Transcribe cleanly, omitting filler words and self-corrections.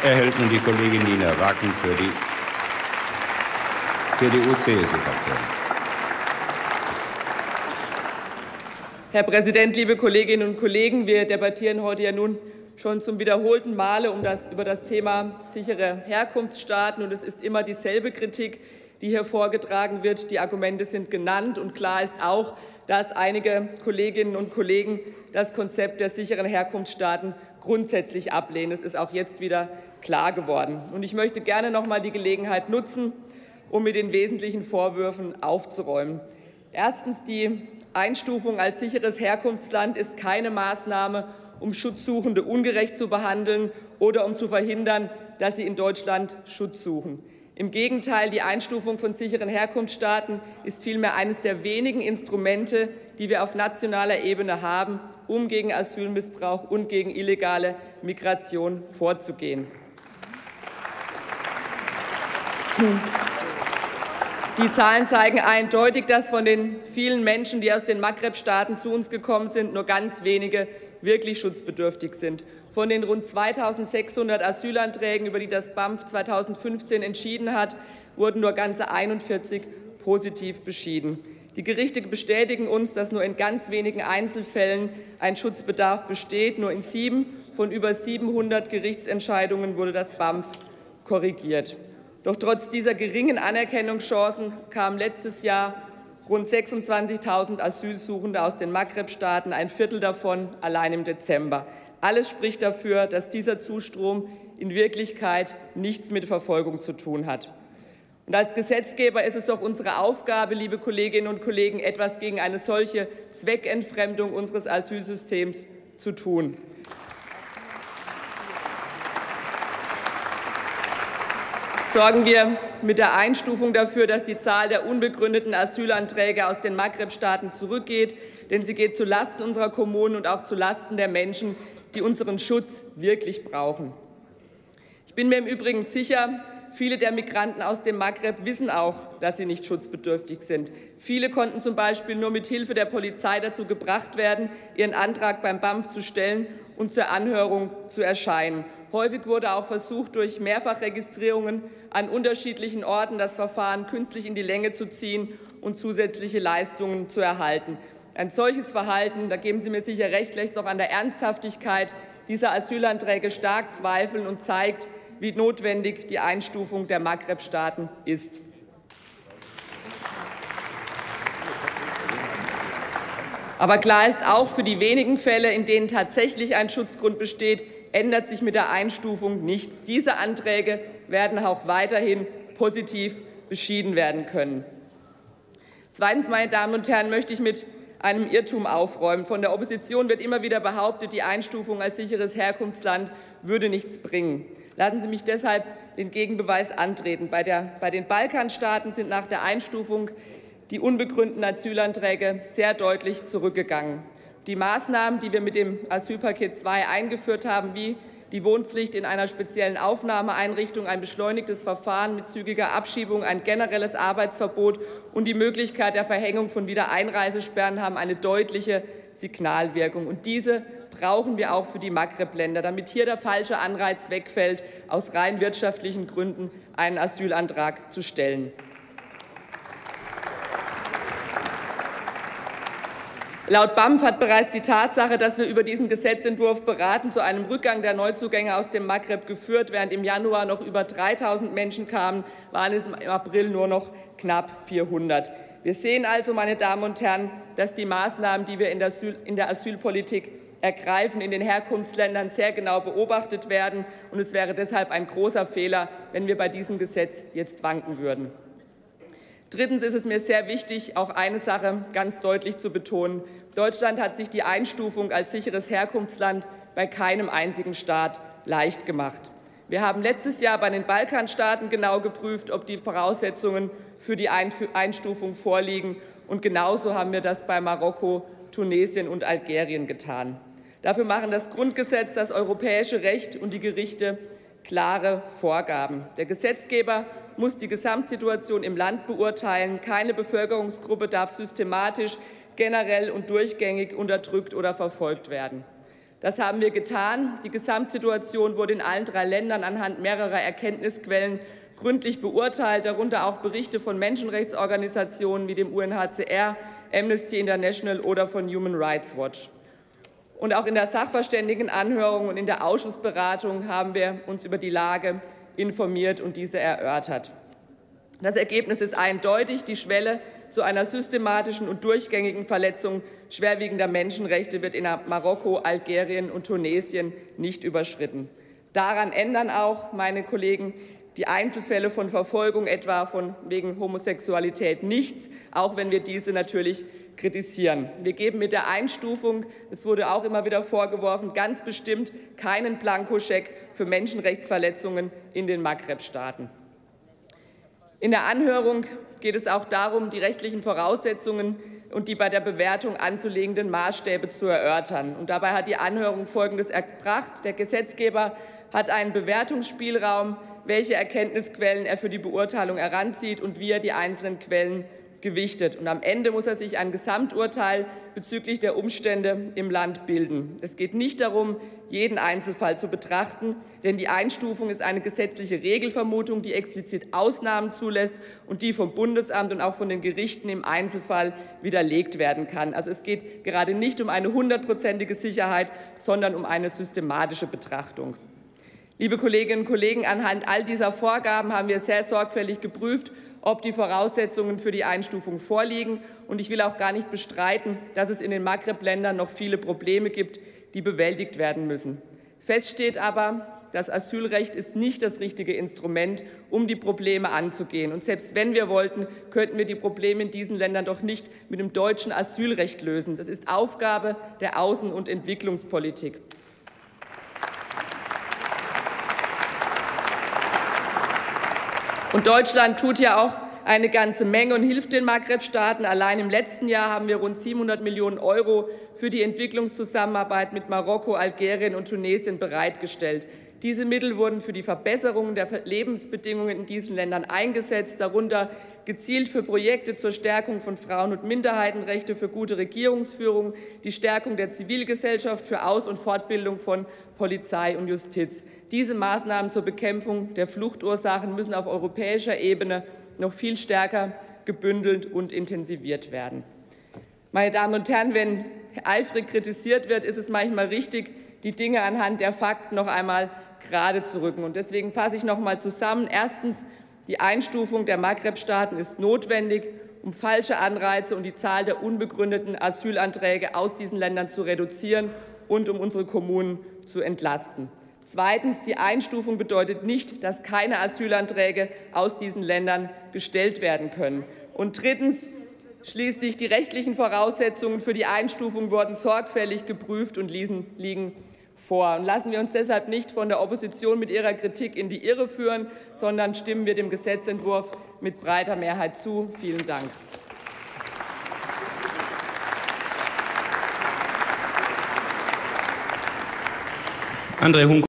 erhält nun die Kollegin Nina Wacken für die CDU-CSU-Fraktion. Herr Präsident, liebe Kolleginnen und Kollegen! Wir debattieren heute ja nun schon zum wiederholten Male über das Thema sichere Herkunftsstaaten. Und es ist immer dieselbe Kritik, die hier vorgetragen wird. Die Argumente sind genannt. Und klar ist auch, dass einige Kolleginnen und Kollegen das Konzept der sicheren Herkunftsstaaten grundsätzlich ablehnen. Es ist auch jetzt wieder klar geworden. Und ich möchte gerne noch einmal die Gelegenheit nutzen, um mit den wesentlichen Vorwürfen aufzuräumen. Erstens, die Einstufung als sicheres Herkunftsland ist keine Maßnahme, um Schutzsuchende ungerecht zu behandeln oder um zu verhindern, dass sie in Deutschland Schutz suchen. Im Gegenteil, die Einstufung von sicheren Herkunftsstaaten ist vielmehr eines der wenigen Instrumente, die wir auf nationaler Ebene haben, um gegen Asylmissbrauch und gegen illegale Migration vorzugehen. Die Zahlen zeigen eindeutig, dass von den vielen Menschen, die aus den Maghreb-Staaten zu uns gekommen sind, nur ganz wenige wirklich schutzbedürftig sind. Von den rund 2.600 Asylanträgen, über die das BAMF 2015 entschieden hat, wurden nur ganze 41 positiv beschieden. Die Gerichte bestätigen uns, dass nur in ganz wenigen Einzelfällen ein Schutzbedarf besteht. Nur in 7 von über 700 Gerichtsentscheidungen wurde das BAMF korrigiert. Doch trotz dieser geringen Anerkennungschancen kamen letztes Jahr rund 26.000 Asylsuchende aus den Maghreb-Staaten, ein Viertel davon allein im Dezember. Alles spricht dafür, dass dieser Zustrom in Wirklichkeit nichts mit Verfolgung zu tun hat. Und als Gesetzgeber ist es doch unsere Aufgabe, liebe Kolleginnen und Kollegen, etwas gegen eine solche Zweckentfremdung unseres Asylsystems zu tun. Sorgen wir mit der Einstufung dafür, dass die Zahl der unbegründeten Asylanträge aus den Maghreb-Staaten zurückgeht, denn sie geht zulasten unserer Kommunen und auch zulasten der Menschen, die unseren Schutz wirklich brauchen. Ich bin mir im Übrigen sicher, viele der Migranten aus dem Maghreb wissen auch, dass sie nicht schutzbedürftig sind. Viele konnten zum Beispiel nur mit Hilfe der Polizei dazu gebracht werden, ihren Antrag beim BAMF zu stellen und zur Anhörung zu erscheinen. Häufig wurde auch versucht, durch Mehrfachregistrierungen an unterschiedlichen Orten das Verfahren künstlich in die Länge zu ziehen und zusätzliche Leistungen zu erhalten. Ein solches Verhalten, da geben Sie mir sicher recht, lässt auch an der Ernsthaftigkeit dieser Asylanträge stark zweifeln und zeigt, wie notwendig die Einstufung der Maghreb-Staaten ist. Aber klar ist auch, für die wenigen Fälle, in denen tatsächlich ein Schutzgrund besteht, ändert sich mit der Einstufung nichts. Diese Anträge werden auch weiterhin positiv beschieden werden können. Zweitens, meine Damen und Herren, möchte ich mit einem Irrtum aufräumen. Von der Opposition wird immer wieder behauptet, die Einstufung als sicheres Herkunftsland würde nichts bringen. Lassen Sie mich deshalb den Gegenbeweis antreten. Bei den Balkanstaaten sind nach der Einstufung die unbegründeten Asylanträge sehr deutlich zurückgegangen. Die Maßnahmen, die wir mit dem Asylpaket 2 eingeführt haben, wie die Wohnpflicht in einer speziellen Aufnahmeeinrichtung, ein beschleunigtes Verfahren mit zügiger Abschiebung, ein generelles Arbeitsverbot und die Möglichkeit der Verhängung von Wiedereinreisesperren haben eine deutliche Signalwirkung. Und diese brauchen wir auch für die Maghreb-Länder, damit hier der falsche Anreiz wegfällt, aus rein wirtschaftlichen Gründen einen Asylantrag zu stellen. Laut BAMF hat bereits die Tatsache, dass wir über diesen Gesetzentwurf beraten, zu einem Rückgang der Neuzugänge aus dem Maghreb geführt. Während im Januar noch über 3.000 Menschen kamen, waren es im April nur noch knapp 400. Wir sehen also, meine Damen und Herren, dass die Maßnahmen, die wir in der Asylpolitik ergreifen, in den Herkunftsländern sehr genau beobachtet werden. Und es wäre deshalb ein großer Fehler, wenn wir bei diesem Gesetz jetzt wanken würden. Drittens ist es mir sehr wichtig, auch eine Sache ganz deutlich zu betonen. Deutschland hat sich die Einstufung als sicheres Herkunftsland bei keinem einzigen Staat leicht gemacht. Wir haben letztes Jahr bei den Balkanstaaten genau geprüft, ob die Voraussetzungen für die Einstufung vorliegen. Und genauso haben wir das bei Marokko, Tunesien und Algerien getan. Dafür machen das Grundgesetz, das europäische Recht und die Gerichte klare Vorgaben. Der Gesetzgeber muss die Gesamtsituation im Land beurteilen. Keine Bevölkerungsgruppe darf systematisch, generell und durchgängig unterdrückt oder verfolgt werden. Das haben wir getan. Die Gesamtsituation wurde in allen 3 Ländern anhand mehrerer Erkenntnisquellen gründlich beurteilt, darunter auch Berichte von Menschenrechtsorganisationen wie dem UNHCR, Amnesty International oder von Human Rights Watch. Und auch in der Sachverständigenanhörung und in der Ausschussberatung haben wir uns über die Lage informiert und diese erörtert. Das Ergebnis ist eindeutig. Die Schwelle zu einer systematischen und durchgängigen Verletzung schwerwiegender Menschenrechte wird in Marokko, Algerien und Tunesien nicht überschritten. Daran ändern auch, meine Kollegen, die Einzelfälle von Verfolgung, etwa wegen Homosexualität, nichts, auch wenn wir diese natürlich kritisieren. Wir geben mit der Einstufung, es wurde auch immer wieder vorgeworfen, ganz bestimmt keinen Blankoscheck für Menschenrechtsverletzungen in den Maghreb-Staaten. In der Anhörung geht es auch darum, die rechtlichen Voraussetzungen und die bei der Bewertung anzulegenden Maßstäbe zu erörtern. Und dabei hat die Anhörung Folgendes erbracht. Der Gesetzgeber hat einen Bewertungsspielraum, welche Erkenntnisquellen er für die Beurteilung heranzieht und wie er die einzelnen Quellen gewichtet. Und am Ende muss er sich ein Gesamturteil bezüglich der Umstände im Land bilden. Es geht nicht darum, jeden Einzelfall zu betrachten, denn die Einstufung ist eine gesetzliche Regelvermutung, die explizit Ausnahmen zulässt und die vom Bundesamt und auch von den Gerichten im Einzelfall widerlegt werden kann. Also es geht gerade nicht um eine 100-prozentige Sicherheit, sondern um eine systematische Betrachtung. Liebe Kolleginnen und Kollegen, anhand all dieser Vorgaben haben wir sehr sorgfältig geprüft, ob die Voraussetzungen für die Einstufung vorliegen. Und ich will auch gar nicht bestreiten, dass es in den Maghreb-Ländern noch viele Probleme gibt, die bewältigt werden müssen. Fest steht aber, das Asylrecht ist nicht das richtige Instrument, um die Probleme anzugehen. Und selbst wenn wir wollten, könnten wir die Probleme in diesen Ländern doch nicht mit dem deutschen Asylrecht lösen. Das ist Aufgabe der Außen- und Entwicklungspolitik. Und Deutschland tut ja auch eine ganze Menge und hilft den Maghreb-Staaten. Allein im letzten Jahr haben wir rund 700 Millionen € für die Entwicklungszusammenarbeit mit Marokko, Algerien und Tunesien bereitgestellt. Diese Mittel wurden für die Verbesserung der Lebensbedingungen in diesen Ländern eingesetzt, darunter gezielt für Projekte zur Stärkung von Frauen- und Minderheitenrechte, für gute Regierungsführung, die Stärkung der Zivilgesellschaft, für Aus- und Fortbildung von Polizei und Justiz. Diese Maßnahmen zur Bekämpfung der Fluchtursachen müssen auf europäischer Ebene noch viel stärker gebündelt und intensiviert werden. Meine Damen und Herren, wenn eifrig kritisiert wird, ist es manchmal richtig, die Dinge anhand der Fakten noch einmal gerade zu rücken. Und deswegen fasse ich noch einmal zusammen. Erstens, die Einstufung der Maghreb-Staaten ist notwendig, um falsche Anreize und die Zahl der unbegründeten Asylanträge aus diesen Ländern zu reduzieren und um unsere Kommunen zu entlasten. Zweitens, die Einstufung bedeutet nicht, dass keine Asylanträge aus diesen Ländern gestellt werden können. Und drittens, schließlich die rechtlichen Voraussetzungen für die Einstufung wurden sorgfältig geprüft und liegen vor. Und lassen wir uns deshalb nicht von der Opposition mit ihrer Kritik in die Irre führen, sondern stimmen wir dem Gesetzentwurf mit breiter Mehrheit zu. Vielen Dank. André Hunko.